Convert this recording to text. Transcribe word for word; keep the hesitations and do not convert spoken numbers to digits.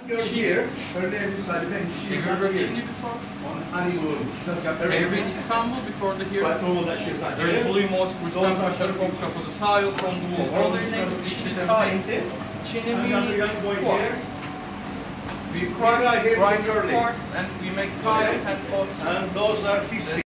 You're here. Her name is Salibe. She's Have you not ever here. Chile before? On honeymoon. She doesn't got Have you been everything. to Istanbul before the here? But told that she's not There's here. blue mosque, we stand for Sharikov for the tiles on the wall. All their names is Chile tiles. Chile meaning is quartz. We crush, grind quartz, and we make tiles and pots. And those are his